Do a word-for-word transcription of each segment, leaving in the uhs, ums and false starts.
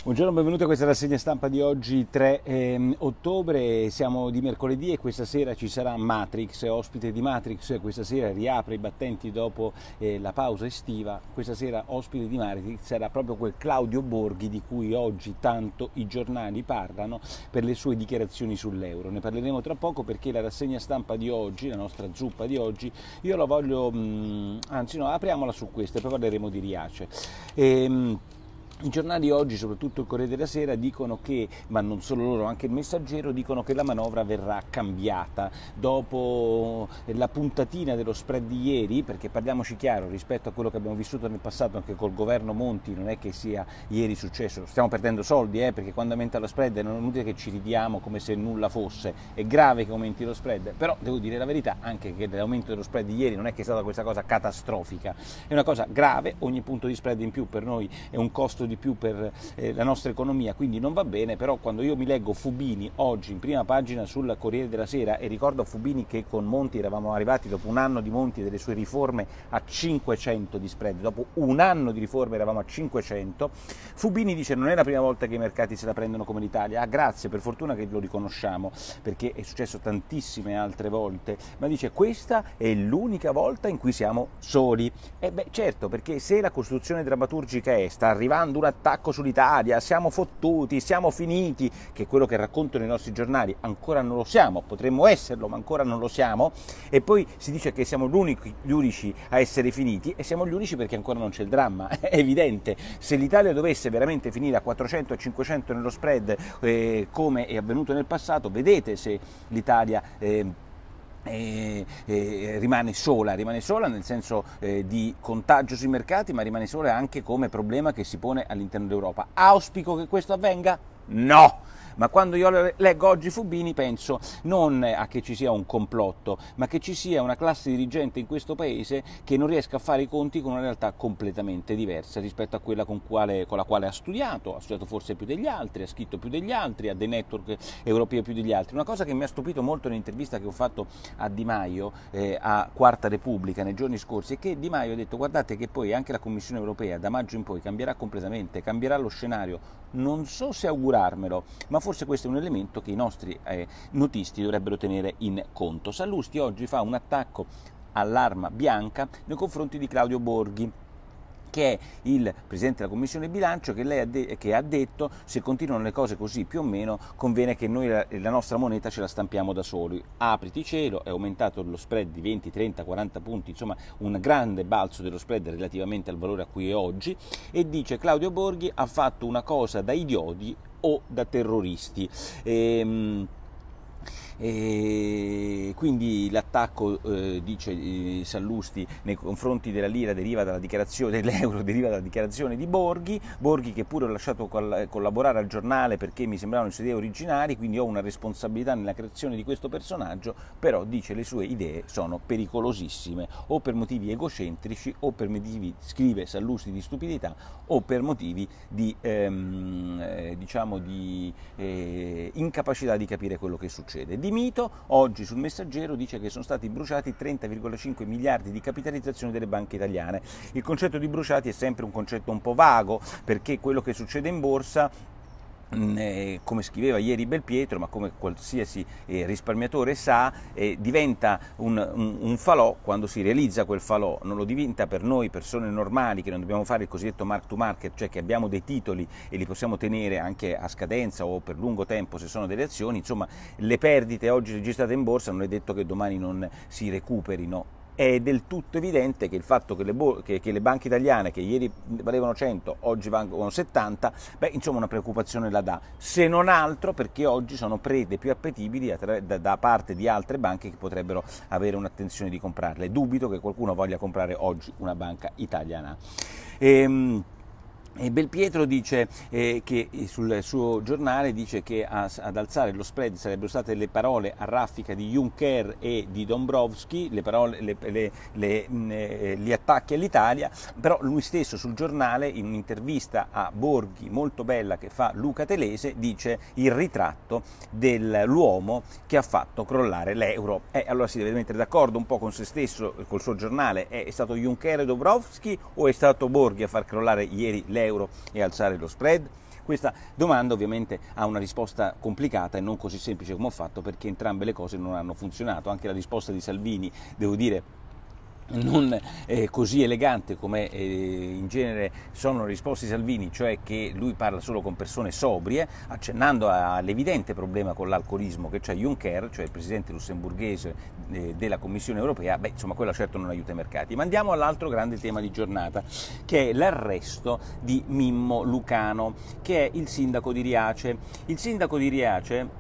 Buongiorno, benvenuti a questa rassegna stampa di oggi tre eh, ottobre, siamo di mercoledì e questa sera ci sarà Matrix, ospite di Matrix, questa sera riapre i battenti dopo eh, la pausa estiva, questa sera ospite di Matrix sarà proprio quel Claudio Borghi di cui oggi tanto i giornali parlano per le sue dichiarazioni sull'euro. Ne parleremo tra poco perché la rassegna stampa di oggi, la nostra zuppa di oggi, io la voglio, mh, anzi no, apriamola su questa e poi parleremo di Riace. E, mh, I giornali oggi, soprattutto il Corriere della Sera, dicono che, ma non solo loro, anche il Messaggero, dicono che la manovra verrà cambiata dopo la puntatina dello spread di ieri, perché parliamoci chiaro, rispetto a quello che abbiamo vissuto nel passato anche col governo Monti, non è che sia ieri successo, stiamo perdendo soldi, eh, perché quando aumenta lo spread non è inutile che ci ridiamo come se nulla fosse, è grave che aumenti lo spread, però devo dire la verità anche che l'aumento dello spread di ieri non è che è stata questa cosa catastrofica, è una cosa grave, ogni punto di spread in più per noi è un costo di più per eh, la nostra economia, quindi non va bene. Però quando io mi leggo Fubini oggi in prima pagina sul Corriere della Sera e ricordo a Fubini che con Monti eravamo arrivati dopo un anno di Monti e delle sue riforme a cinquecento di spread, dopo un anno di riforme eravamo a cinquecento, Fubini dice non è la prima volta che i mercati se la prendono come l'Italia, ah grazie, per fortuna che lo riconosciamo perché è successo tantissime altre volte, ma dice questa è l'unica volta in cui siamo soli. E beh certo, perché se la costruzione drammaturgica è sta arrivando un attacco sull'Italia, siamo fottuti, siamo finiti, che è quello che raccontano i nostri giornali, ancora non lo siamo, potremmo esserlo ma ancora non lo siamo, e poi si dice che siamo gli unici a essere finiti e siamo gli unici perché ancora non c'è il dramma, è evidente. Se l'Italia dovesse veramente finire a quattrocento e cinquecento nello spread eh, come è avvenuto nel passato, vedete se l'Italia eh, E, e rimane sola, rimane sola nel senso eh, di contagio sui mercati, ma rimane sola anche come problema che si pone all'interno d'Europa. Auspico che questo avvenga? No! Ma quando io leggo oggi Fubini penso non a che ci sia un complotto, ma che ci sia una classe dirigente in questo paese che non riesca a fare i conti con una realtà completamente diversa rispetto a quella con, quale, con la quale ha studiato, ha studiato forse più degli altri, ha scritto più degli altri, ha dei network europei più degli altri. Una cosa che mi ha stupito molto nell'intervista che ho fatto a Di Maio, eh, a Quarta Repubblica nei giorni scorsi, è che Di Maio ha detto guardate che poi anche la Commissione europea da maggio in poi cambierà completamente, cambierà lo scenario, non so se augurarmelo, ma forse questo è un elemento che i nostri eh, notisti dovrebbero tenere in conto. Sallusti oggi fa un attacco all'arma bianca nei confronti di Claudio Borghi, che è il Presidente della Commissione Bilancio, che, lei ha, de- che ha detto se continuano le cose così più o meno conviene che noi la, la nostra moneta ce la stampiamo da soli. Apriti cielo, è aumentato lo spread di venti, trenta, quaranta punti, insomma un grande balzo dello spread relativamente al valore a cui è oggi, e dice Claudio Borghi ha fatto una cosa da idioti o da terroristi. Ehm, E quindi l'attacco, eh, dice eh, Sallusti, nei confronti della lira deriva dalla dichiarazione dell'euro, deriva dalla dichiarazione di Borghi, Borghi che pure ho lasciato col- collaborare al giornale perché mi sembravano le sue idee originali, quindi ho una responsabilità nella creazione di questo personaggio, però dice le sue idee sono pericolosissime, o per motivi egocentrici, o per motivi, scrive Sallusti, di stupidità, o per motivi di, ehm, eh, diciamo, di eh, incapacità di capire quello che succede. Di mito, oggi sul Messaggero dice che sono stati bruciati trenta virgola cinque miliardi di capitalizzazione delle banche italiane. Il concetto di bruciati è sempre un concetto un po' vago, perché quello che succede in borsa, Eh, come scriveva ieri Belpietro, ma come qualsiasi eh, risparmiatore sa, eh, diventa un, un, un falò quando si realizza quel falò, non lo diventa per noi persone normali che non dobbiamo fare il cosiddetto mark to market, cioè che abbiamo dei titoli e li possiamo tenere anche a scadenza o per lungo tempo se sono delle azioni. Insomma, le perdite oggi registrate in borsa non è detto che domani non si recuperino. È del tutto evidente che il fatto che le, che, che le banche italiane, che ieri valevano cento, oggi valgono settanta, beh, insomma una preoccupazione la dà, se non altro perché oggi sono prede più appetibili da, da parte di altre banche che potrebbero avere un'attenzione di comprarle. Dubito che qualcuno voglia comprare oggi una banca italiana. Ehm, E Belpietro dice eh, che sul suo giornale dice che a, ad alzare lo spread sarebbero state le parole a raffica di Juncker e di Dombrovskis, le parole, le, le, le, le, gli attacchi all'Italia, però lui stesso sul giornale in un'intervista a Borghi molto bella che fa Luca Telese dice il ritratto dell'uomo che ha fatto crollare l'euro. E eh, allora si deve mettere d'accordo un po' con se stesso, col suo giornale, è stato Juncker e Dombrovskis o è stato Borghi a far crollare ieri l'euro e alzare lo spread? Questa domanda ovviamente ha una risposta complicata e non così semplice come ho fatto, perché entrambe le cose non hanno funzionato. Anche la risposta di Salvini, devo dire, non eh, così elegante come eh, in genere sono le risposte di Salvini, cioè che lui parla solo con persone sobrie, accennando all'evidente problema con l'alcolismo che c'è Juncker, cioè il presidente lussemburghese eh, della Commissione europea. Beh, insomma, quello certo non aiuta i mercati. Ma andiamo all'altro grande tema di giornata, che è l'arresto di Mimmo Lucano, che è il sindaco di Riace. Il sindaco di Riace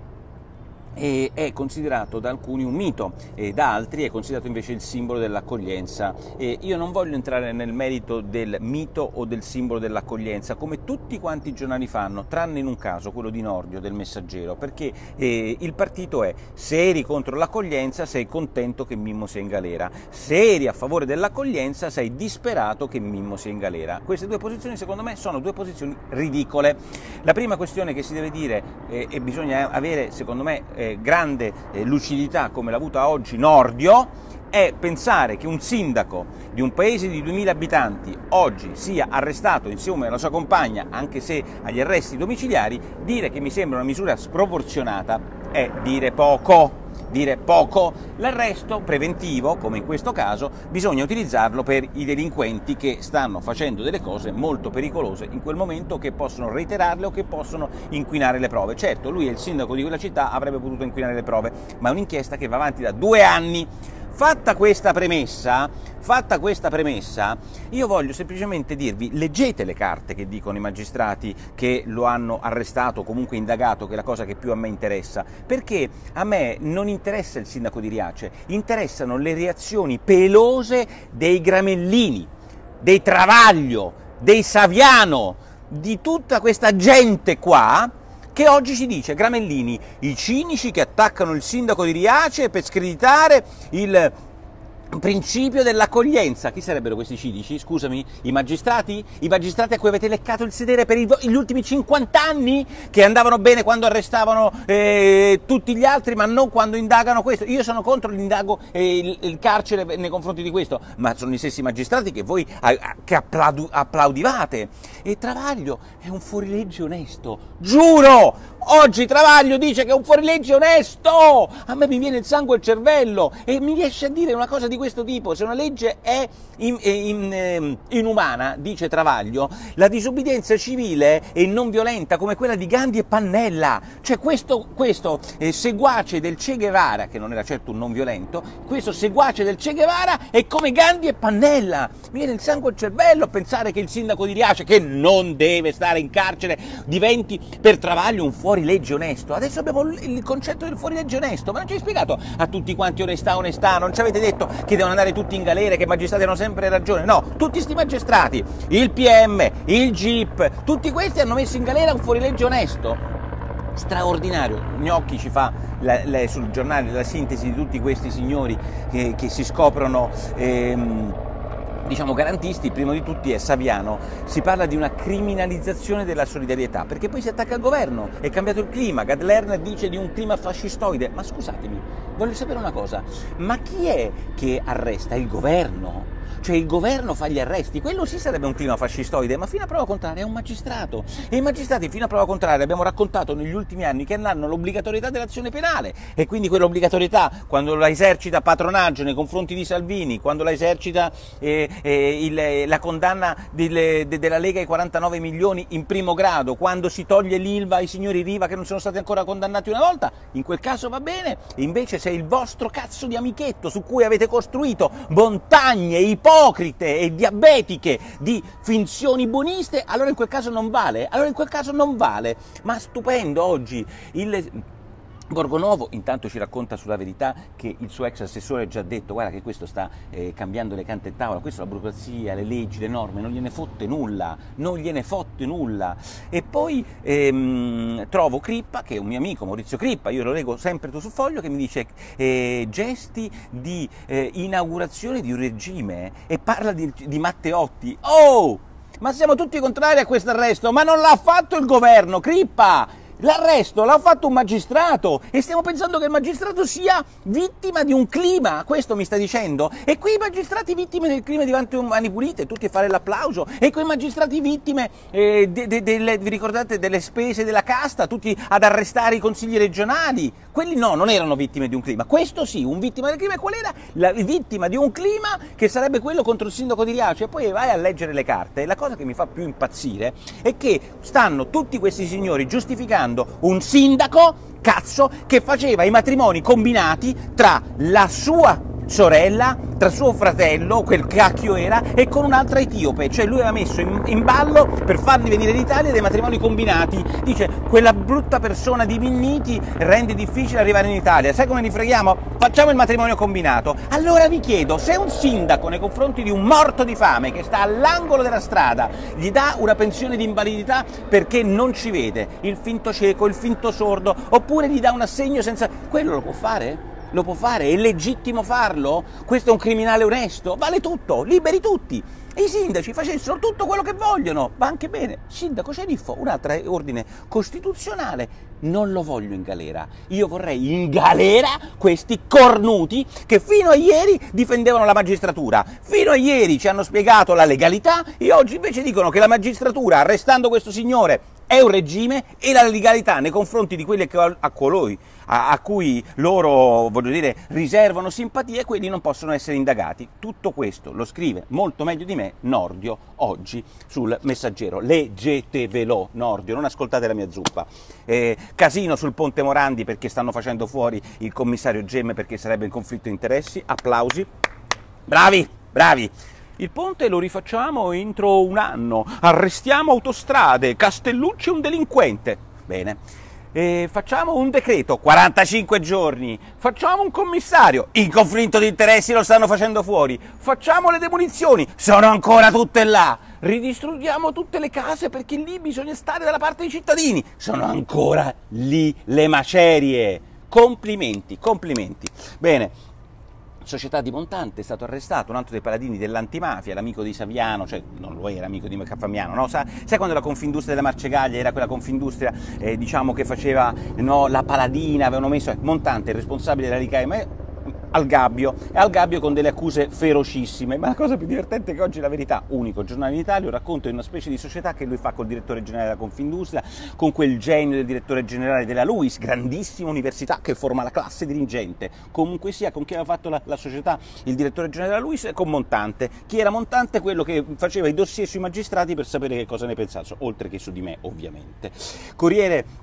e è considerato da alcuni un mito e da altri è considerato invece il simbolo dell'accoglienza. E io non voglio entrare nel merito del mito o del simbolo dell'accoglienza, come tutti quanti i giornali fanno, tranne in un caso, quello di Nordio del Messaggero, perché eh, il partito è: se eri contro l'accoglienza sei contento che Mimmo sia in galera, se eri a favore dell'accoglienza sei disperato che Mimmo sia in galera. Queste due posizioni secondo me sono due posizioni ridicole. La prima questione che si deve dire eh, e bisogna avere secondo me eh, grande eh, lucidità, come l'ha avuta oggi Nordio, è pensare che un sindaco di un paese di duemila abitanti oggi sia arrestato insieme alla sua compagna, anche se agli arresti domiciliari. Dire che mi sembra una misura sproporzionata è dire poco. Dire poco. L'arresto preventivo, come in questo caso, bisogna utilizzarlo per i delinquenti che stanno facendo delle cose molto pericolose in quel momento, che possono reiterarle o che possono inquinare le prove. Certo, lui è il sindaco di quella città, avrebbe potuto inquinare le prove, ma è un'inchiesta che va avanti da due anni. Fatta questa premessa, fatta questa premessa, io voglio semplicemente dirvi: leggete le carte che dicono i magistrati che lo hanno arrestato o comunque indagato, che è la cosa che più a me interessa, perché a me non interessa il sindaco di Riace, interessano le reazioni pelose dei Gramellini, dei Travaglio, dei Saviano, di tutta questa gente qua, che oggi ci dice: Gramellini, i cinici che attaccano il sindaco di Riace per screditare il principio dell'accoglienza. Chi sarebbero questi cinici? Scusami, i magistrati? I magistrati a cui avete leccato il sedere per gli ultimi cinquanta anni, che andavano bene quando arrestavano eh, tutti gli altri, ma non quando indagano questo. Io sono contro l'indago e il, il carcere nei confronti di questo, ma sono gli stessi magistrati che voi a, a, che applaudu, applaudivate. E Travaglio è un fuorilegge onesto, giuro! Oggi Travaglio dice che è un fuorilegge onesto! A me mi viene il sangue al cervello e mi riesce a dire una cosa di questo tipo: se una legge è in, in, in, inumana, dice Travaglio, la disobbedienza civile e non violenta come quella di Gandhi e Pannella. Cioè questo, questo eh, seguace del Che Guevara, che non era certo un non violento, questo seguace del Che Guevara è come Gandhi e Pannella. Mi viene il sangue al cervello a pensare che il sindaco di Riace, che non deve stare in carcere, diventi per Travaglio un fuorilegge onesto. Adesso abbiamo il concetto del fuorilegge onesto, ma non ci hai spiegato a tutti quanti onestà, onestà, non ci avete detto che devono andare tutti in galera, che i magistrati hanno sempre ragione. No, tutti sti magistrati, il P M, il G I P, tutti questi hanno messo in galera un fuorilegge onesto. Straordinario. Gnocchi ci fa la, la, sul giornale la sintesi di tutti questi signori che, che si scoprono ehm, diciamo garantisti. Primo di tutti è Saviano. Si parla di una criminalizzazione della solidarietà, perché poi si attacca al governo. È cambiato il clima, Gad Lerner dice di un clima fascistoide. Ma scusatemi, voglio sapere una cosa: ma chi è che arresta? Il governo? Cioè il governo fa gli arresti? Quello sì sarebbe un clima fascistoide, ma fino a prova contraria è un magistrato. E i magistrati fino a prova contraria abbiamo raccontato negli ultimi anni che hanno l'obbligatorietà dell'azione penale, e quindi quell'obbligatorietà, quando la esercita patronaggio nei confronti di Salvini, quando la esercita eh, eh, il, la condanna del, de, della Lega ai quarantanove milioni in primo grado, quando si toglie l'I L V A ai signori Riva che non sono stati ancora condannati una volta, in quel caso va bene. E invece se il vostro cazzo di amichetto su cui avete costruito montagne ipocrite e diabetiche di finzioni buoniste, allora in quel caso non vale, allora in quel caso non vale. Ma stupendo oggi il Borgonovo intanto ci racconta sulla Verità che il suo ex assessore ha già detto: guarda che questo sta eh, cambiando le cante in tavola, questo la burocrazia, le leggi, le norme, non gliene fotte nulla, non gliene fotte nulla. E poi ehm, trovo Crippa, che è un mio amico, Maurizio Crippa, io lo leggo sempre tu sul Foglio, che mi dice eh, gesti di eh, inaugurazione di un regime, e parla di, di Matteotti. Oh! Ma siamo tutti contrari a questo arresto, ma non l'ha fatto il governo, Crippa! L'arresto l'ha fatto un magistrato e stiamo pensando che il magistrato sia vittima di un clima, questo mi sta dicendo? E quei magistrati vittime del clima diventano mani pulite, tutti a fare l'applauso, e quei magistrati vittime, eh, de, de, de, vi ricordate, delle spese della casta, tutti ad arrestare i consigli regionali, quelli no, non erano vittime di un clima, questo sì, un vittima del clima, e qual era? La vittima di un clima che sarebbe quello contro il sindaco di Riace. E poi vai a leggere le carte, e la cosa che mi fa più impazzire è che stanno tutti questi signori giustificando un sindaco, cazzo, che faceva i matrimoni combinati tra la sua sorella, tra suo fratello, quel cacchio era, e con un'altra etiope, cioè lui aveva messo in, in ballo per farli venire in Italia dei matrimoni combinati. Dice, quella brutta persona di Minniti rende difficile arrivare in Italia, sai come li freghiamo? Facciamo il matrimonio combinato. Allora vi chiedo, se un sindaco nei confronti di un morto di fame che sta all'angolo della strada gli dà una pensione di invalidità perché non ci vede, il finto cieco, il finto sordo, oppure gli dà un assegno senza... quello lo può fare? Lo può fare? È legittimo farlo? Questo è un criminale onesto? Vale tutto, liberi tutti. E i sindaci facessero tutto quello che vogliono, va anche bene. Sindaco sceriffo, un altro ordine costituzionale, non lo voglio in galera. Io vorrei in galera questi cornuti che fino a ieri difendevano la magistratura, fino a ieri ci hanno spiegato la legalità, e oggi invece dicono che la magistratura, arrestando questo signore, è un regime, e la legalità nei confronti di quelli a colui a, a cui loro, voglio dire, riservano simpatie, quelli non possono essere indagati. Tutto questo lo scrive molto meglio di me Nordio oggi sul Messaggero. Leggetevelo, Nordio, non ascoltate la mia zuppa. Eh, casino sul Ponte Morandi perché stanno facendo fuori il commissario Gemme perché sarebbe in conflitto di interessi. Applausi. Bravi, bravi. Il ponte lo rifacciamo entro un anno, arrestiamo Autostrade, Castellucci è un delinquente. Bene, e facciamo un decreto, quarantacinque giorni, facciamo un commissario, in conflitto di interessi lo stanno facendo fuori, facciamo le demolizioni, sono ancora tutte là, ridistruggiamo tutte le case perché lì bisogna stare dalla parte dei cittadini, sono ancora lì le macerie. Complimenti, complimenti. Bene. Società di Montante è stato arrestato, un altro dei paladini dell'antimafia, l'amico di Saviano, cioè non lo era amico di Famiano, no? Sai, sai quando la Confindustria della Marcegaglia era quella Confindustria eh, diciamo che faceva, no, la paladina, avevano messo eh, Montante, il responsabile della Ricae, ma al gabbio, e al gabbio con delle accuse ferocissime. Ma la cosa più divertente è che oggi La Verità, unico giornale in Italia, racconta di una specie di società che lui fa col direttore generale della Confindustria, con quel genio del direttore generale della LUISS, grandissima università che forma la classe dirigente. Comunque sia, con chi aveva fatto la, la società il direttore generale della LUISS, con Montante. Chi era Montante? Quello che faceva i dossier sui magistrati per sapere che cosa ne pensassero, oltre che su di me, ovviamente. Corriere.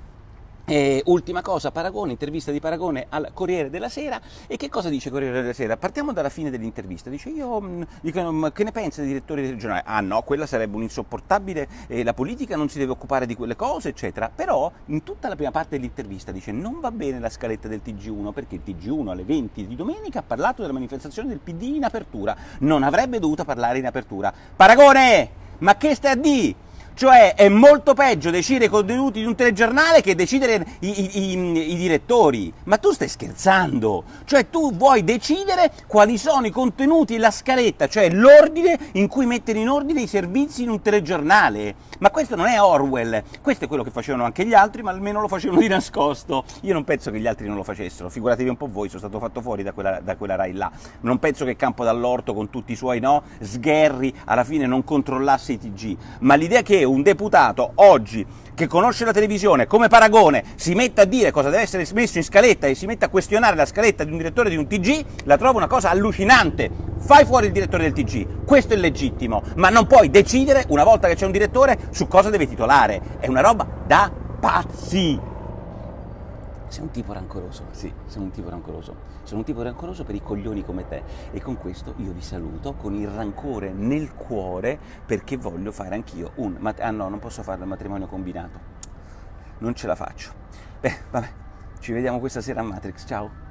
E ultima cosa, Paragone, intervista di Paragone al Corriere della Sera. E che cosa dice Corriere della Sera? Partiamo dalla fine dell'intervista. Dice, io mh, dico, mh, che ne pensa dei direttori regionali? Ah no, quella sarebbe un insopportabile, eh, la politica non si deve occupare di quelle cose, eccetera. Però in tutta la prima parte dell'intervista dice, non va bene la scaletta del T G uno, perché il T G uno alle venti di domenica ha parlato della manifestazione del P D in apertura, non avrebbe dovuto parlare in apertura. Paragone, ma che stai a dire? Cioè è molto peggio decidere i contenuti di un telegiornale che decidere i, i, i, i direttori. Ma tu stai scherzando? Cioè tu vuoi decidere quali sono i contenuti e la scaletta, cioè l'ordine in cui mettere in ordine i servizi in un telegiornale. Ma questo non è Orwell, questo è quello che facevano anche gli altri, ma almeno lo facevano di nascosto. Io non penso che gli altri non lo facessero, figuratevi un po' voi, sono stato fatto fuori da quella, da quella Rai là. Non penso che Campo Dall'Orto con tutti i suoi no, sgherri alla fine non controllasse i T G, ma l'idea che un deputato oggi che conosce la televisione come Paragone si metta a dire cosa deve essere messo in scaletta e si metta a questionare la scaletta di un direttore di un T G, la trovo una cosa allucinante. Fai fuori il direttore del T G, questo è legittimo, ma non puoi decidere una volta che c'è un direttore su cosa deve titolare, è una roba da pazzi. Sei un tipo rancoroso, sì, sei un tipo rancoroso, sono un tipo rancoroso per i coglioni come te, e con questo io vi saluto con il rancore nel cuore, perché voglio fare anch'io un mat- ah no, non posso fare il matrimonio combinato, non ce la faccio. Beh, vabbè, ci vediamo questa sera a Matrix, ciao.